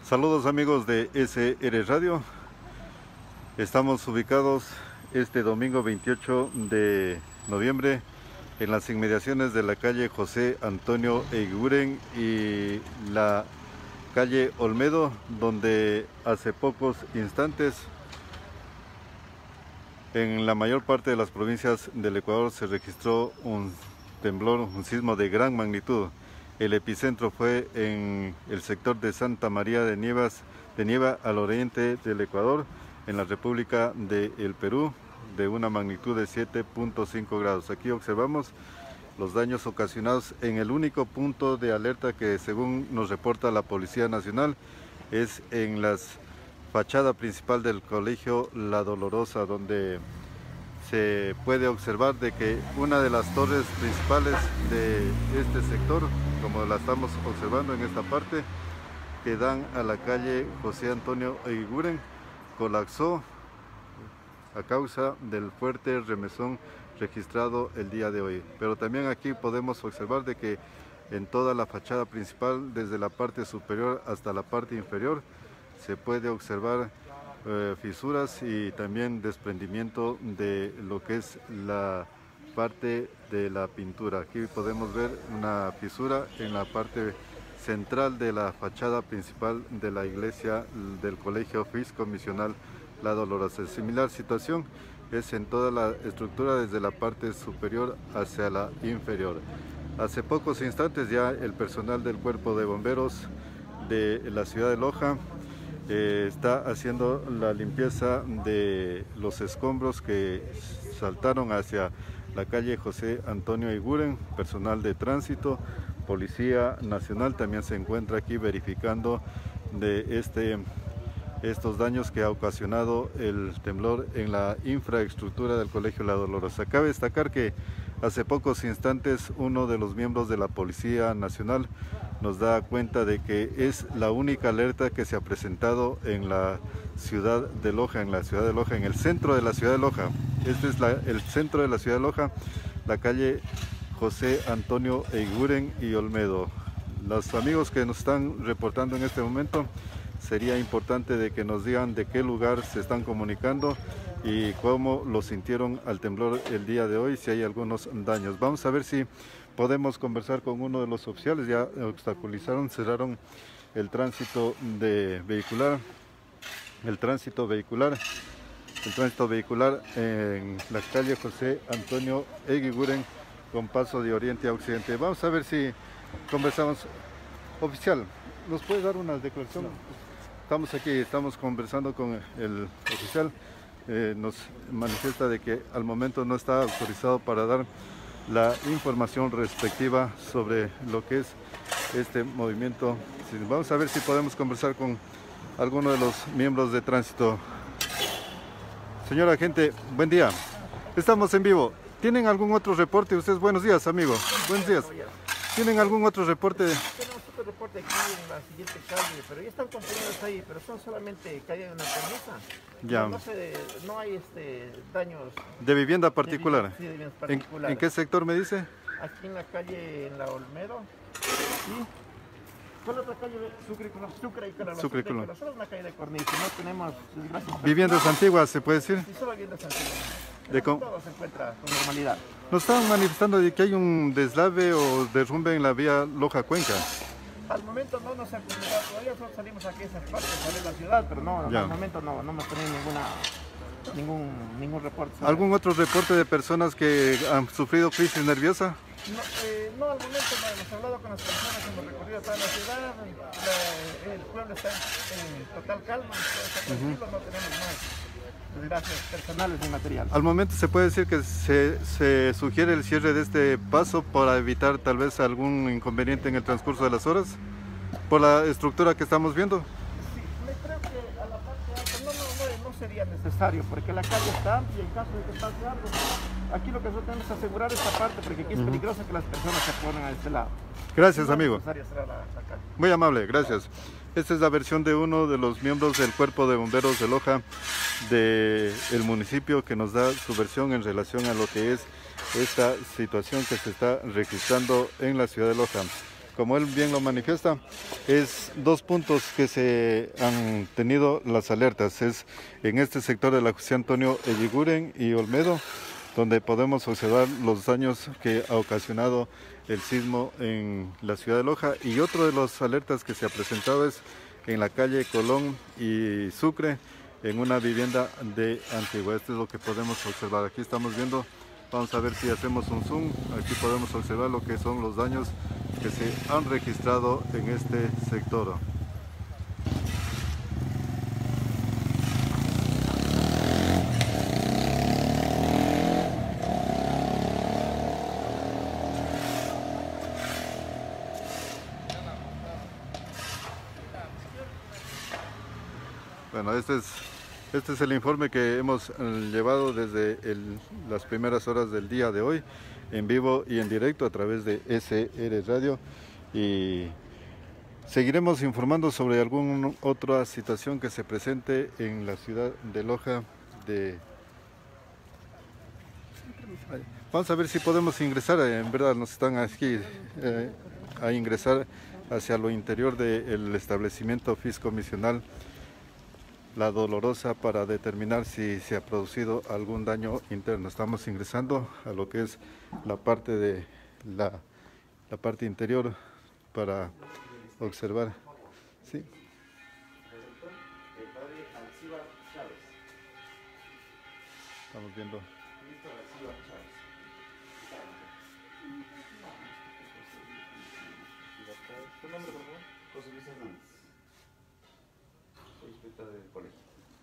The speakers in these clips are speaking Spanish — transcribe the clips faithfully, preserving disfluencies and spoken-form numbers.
Saludos amigos de S R Radio. Estamos ubicados este domingo veintiocho de noviembre en las inmediaciones de la calle José Antonio Eguiguren y la calle Olmedo, donde hace pocos instantes en la mayor parte de las provincias del Ecuador se registró un temblor, un sismo de gran magnitud. El epicentro fue en el sector de Santa María de Nievas, de Nieva, al oriente del Ecuador, en la República del Perú, de una magnitud de siete punto cinco grados. Aquí observamos los daños ocasionados en el único punto de alerta que, según nos reporta la Policía Nacional, es en la fachada principal del colegio La Dolorosa, donde se puede observar de que una de las torres principales de este sector, como la estamos observando en esta parte, que dan a la calle José Antonio Eguiguren, colapsó a causa del fuerte remesón registrado el día de hoy. Pero también aquí podemos observar de que en toda la fachada principal, desde la parte superior hasta la parte inferior, se puede observar eh, fisuras y también desprendimiento de lo que es la parte de la pintura. Aquí podemos ver una fisura en la parte central de la fachada principal de la iglesia del Colegio Fisco Misional La Dolorosa. Similar situación es en toda la estructura, desde la parte superior hacia la inferior. Hace pocos instantes ya el personal del Cuerpo de Bomberos de la ciudad de Loja eh, está haciendo la limpieza de los escombros que saltaron hacia la calle José Antonio Eguiguren. Personal de tránsito, Policía Nacional también se encuentra aquí verificando de este estos daños que ha ocasionado el temblor en la infraestructura del Colegio La Dolorosa. Cabe destacar que hace pocos instantes uno de los miembros de la Policía Nacional nos da cuenta de que es la única alerta que se ha presentado en la ciudad de Loja, en la ciudad de Loja, en el centro de la ciudad de Loja. Este es la, el centro de la ciudad de Loja, la calle José Antonio Eguiguren y Olmedo. Los amigos que nos están reportando en este momento, sería importante de que nos digan de qué lugar se están comunicando y cómo lo sintieron al temblor el día de hoy, si hay algunos daños. Vamos a ver si podemos conversar con uno de los oficiales. Ya obstaculizaron, cerraron el tránsito de vehicular, el tránsito vehicular, el tránsito vehicular en la calle José Antonio Eguiguren con paso de oriente a occidente. Vamos a ver si conversamos. Oficial, ¿nos puede dar una declaración? No. Estamos aquí, estamos conversando con el oficial, eh, nos manifiesta de que al momento no está autorizado para dar la información respectiva sobre lo que es este movimiento. Vamos a ver si podemos conversar con alguno de los miembros de tránsito. Señor agente, buen día, estamos en vivo. ¿Tienen algún otro reporte? Ustedes, buenos días, amigo. Buenos días. ¿Tienen algún otro reporte? Tenemos otro reporte aquí en la siguiente calle, pero ya están compañeros ahí, pero son solamente calle de una cornisa. Ya. No, no, se, no hay este, daños. ¿De vivienda particular? De, sí, de viviendas particulares. ¿En, ¿En qué sector me dice? Aquí en la calle, en la Olmedo. ¿Sí? ¿Cuál otra calle? Sucre y Colón. Sucre y Colón. Sucre y Colón. Solo una calle de cornisa, no tenemos desgracias. ¿Viviendas antiguas, se puede decir? Sí, solo viviendas antiguas. De con... Todo se encuentra con normalidad. Nos estaban manifestando de que hay un deslave o derrumbe en la vía Loja-Cuenca. Al momento no nos han comunicado, todavía solo salimos aquí a esa parte, salir de la ciudad, pero no, Ya. al momento no, no hemos tenido ninguna, ningún, ningún reporte. sobre ¿Algún otro reporte de personas que han sufrido crisis nerviosa? No, eh, no, al momento no hemos hablado con las personas, hemos recorrido toda la ciudad, la, el pueblo está en, en total calma, todo está tranquilo, uh-huh. No tenemos más desgracias personales ni materiales. Al momento se puede decir que se, se sugiere el cierre de este paso para evitar tal vez algún inconveniente en el transcurso de las horas, por la estructura que estamos viendo. Sí, me creo que a la parte alta no, no, no, no sería necesario, porque la calle está amplia y en caso de que pase algo, aquí lo que nosotros tenemos que asegurar esta parte, porque aquí es peligroso que las personas se ponen a este lado. Gracias, no amigo. Es necesario cerrar la, la calle. Muy amable, gracias. Esta es la versión de uno de los miembros del Cuerpo de Bomberos de Loja del municipio, que nos da su versión en relación a lo que es esta situación que se está registrando en la ciudad de Loja. como él bien lo manifiesta, es dos puntos que se han tenido las alertas. Es en este sector de la José Antonio Eguiguren y Olmedo, donde podemos observar los daños que ha ocasionado el sismo en la ciudad de Loja. Y otro de las alertas que se ha presentado es en la calle Colón y Sucre, en una vivienda de Antigua. Esto es lo que podemos observar. Aquí estamos viendo, vamos a ver si hacemos un zoom. Aquí podemos observar lo que son los daños que se han registrado en este sector. Bueno, este es, este es el informe que hemos eh, llevado desde el, las primeras horas del día de hoy, en vivo y en directo a través de S R Radio, y seguiremos informando sobre alguna otra situación que se presente en la ciudad de Loja. De... Vamos a ver si podemos ingresar, en verdad nos están aquí eh, a ingresar hacia lo interior del establecimiento fiscomisional La Dolorosa para determinar si se ha producido algún daño interno. Estamos ingresando a lo que es la parte de la, la parte interior para observar. ¿Sí? Estamos viendo. ¿Tu nombre, por favor? José Luis Hernández. Soy inspector del colegio.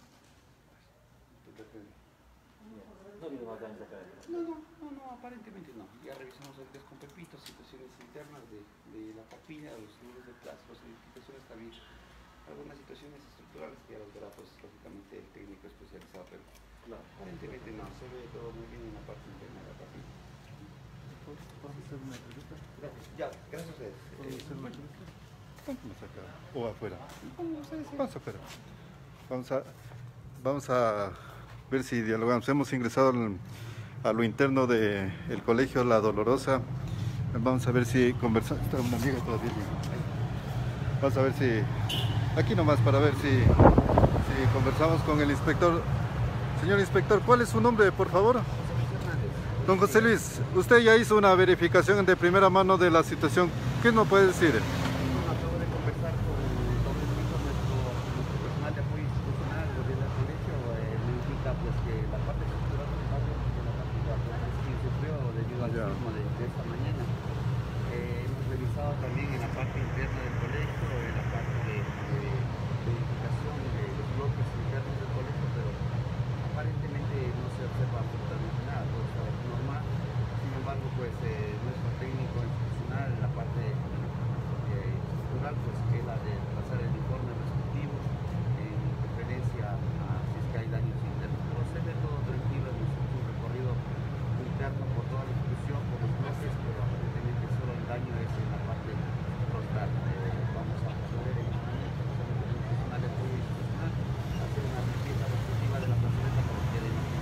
No, no, no, no, aparentemente no. Ya revisamos ahorita con Pepito situaciones internas de, de la capilla, los números de clase, las edificaciones también. Algunas situaciones estructurales que ya los verá, pues, lógicamente, el técnico especializado, pero claro, aparentemente no, se ve todo muy bien en la parte interna de la capilla. ¿Vamos a hacer una entrevista? Gracias. Ya, gracias a ustedes. ¿Podemos hacer una entrevista? Vamos acá, o afuera. Vamos afuera. Vamos a, vamos a ver si dialogamos. Hemos ingresado al, a lo interno del colegio La Dolorosa. Vamos a ver si conversamos. Está una amiga todavía. Vamos a ver si, aquí nomás para ver si, si conversamos con el inspector. Señor inspector, ¿cuál es su nombre, por favor? Don José Luis, usted ya hizo una verificación de primera mano de la situación. ¿Qué nos puede decir? Acabo de conversar con don Benito, nuestro, nuestro personal de apoyo institucional del colegio. Eh, me indica pues que la parte estructural del barrio de la partida pues, sí sufrió debido al sismo de, de esta mañana. Eh, hemos revisado también en la parte interna del colegio, en la parte de, de, de edificación de los bloques internos del colegio, pero aparentemente no se observa absolutamente nada, todo está normal. Sin embargo, pues eh, nuestro técnico institucional en la parte eh, estructural, pues es la de trazar el informe respectivo en referencia a si es que hay daños internos. Pero se ve todo tranquilo, hemos hecho un recorrido interno por toda la institución, por los bloques, pero aparentemente solo el daño es en la parte frontal. Eh, vamos a proceder en el institucional de apoyo institucional a hacer una limpieza respectiva de la plazoleta para que quede limpio.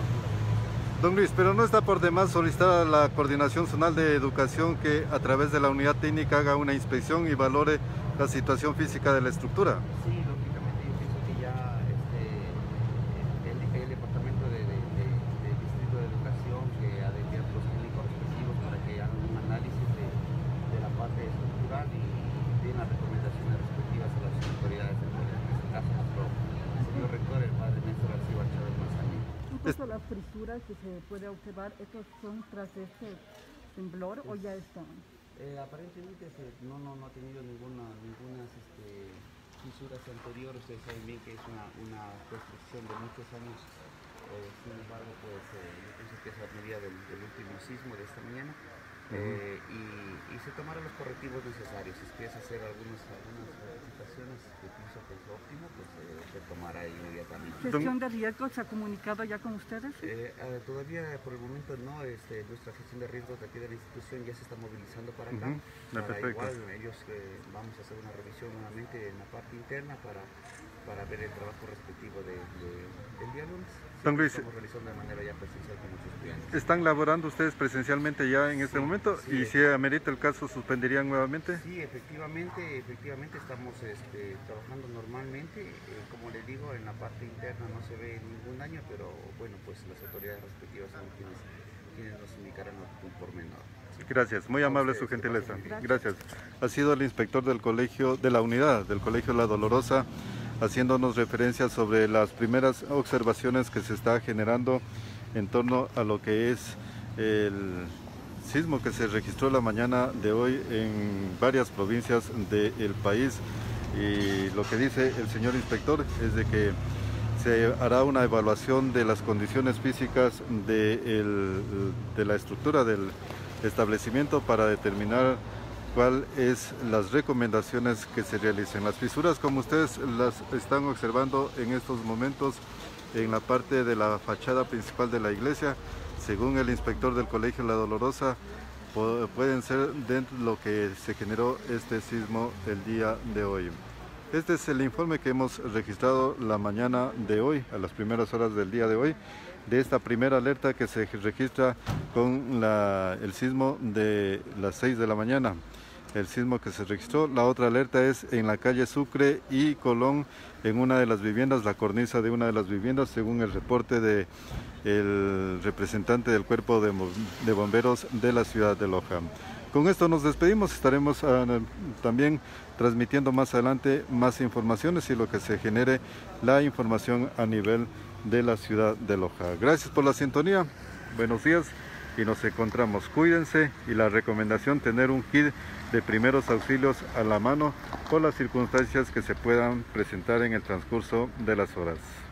Don Luis, pero no está por demás solicitar a la Coordinación Zonal de Educación que a través de la unidad técnica haga una inspección y valore la situación física de la estructura. Sí, lógicamente yo pienso que ya este, el, el departamento de, de, de, de Distrito de Educación que ha de enviar los técnicos respectivos para que hagan un análisis de, de la parte estructural y den las recomendaciones respectivas a las autoridades del colegio. En este caso, nuestro señor rector, el padre Néstor Arcibar Chávez Manzanillo. Incluso las frisuras que se puede observar, ¿estos son tras este temblor o ya están? Eh, aparentemente se, no, no, no ha tenido ninguna, ninguna este, fisuras anteriores. Ustedes saben bien que es una, una construcción de muchos años. Eh, sin embargo, pues eh, yo pienso que es la medida del, del último sismo de esta mañana. Eh, y, y se tomarán los correctivos necesarios. Si quieres hacer algunas, algunas verificaciones que pienso que es óptimo, pues eh, se tomará inmediatamente. ¿Gestión de riesgos se ha comunicado ya con ustedes? Eh, eh, todavía por el momento no. Este, nuestra gestión de riesgos de aquí de la institución ya se está movilizando para acá. Uh-huh. Para Perfecto. igual ellos eh, vamos a hacer una revisión nuevamente en la parte interna para para ver el trabajo respectivo de, de, del día lunes. Don Luis, estamos realizando de manera ya presencial con nuestros estudiantes. ¿Están laborando ustedes presencialmente ya en este Sí, momento? sí. ¿Y si amerita el caso, suspenderían nuevamente? Sí, efectivamente, efectivamente estamos este, trabajando normalmente. Eh, como les digo, en la parte interna no se ve ningún daño, pero bueno, pues las autoridades respectivas son quienes, quienes nos indicarán un pormenor. ¿Sí? Gracias, muy amable su ustedes, gentileza. Gracias. Gracias. Ha sido el inspector del colegio, de la unidad del Colegio La Dolorosa, haciéndonos referencia sobre las primeras observaciones que se está generando en torno a lo que es el sismo que se registró la mañana de hoy en varias provincias del país. Y lo que dice el señor inspector es de que se hará una evaluación de las condiciones físicas de, el, de la estructura del establecimiento para determinar cuáles es las recomendaciones que se realicen. Las fisuras, como ustedes las están observando en estos momentos en la parte de la fachada principal de la iglesia, según el inspector del Colegio La Dolorosa, pueden ser dentro de lo que se generó este sismo el día de hoy. Este es el informe que hemos registrado la mañana de hoy, a las primeras horas del día de hoy, de esta primera alerta que se registra con la, el sismo de las seis de la mañana. El sismo que se registró. La otra alerta es en la calle Sucre y Colón, en una de las viviendas, la cornisa de una de las viviendas, según el reporte de el representante del cuerpo de, de bomberos de la ciudad de Loja. Con esto nos despedimos, estaremos uh, también transmitiendo más adelante más informaciones y lo que se genere la información a nivel de la ciudad de Loja. Gracias por la sintonía, buenos días y nos encontramos. Cuídense y la recomendación tener un kit de primeros auxilios a la mano por las circunstancias que se puedan presentar en el transcurso de las horas.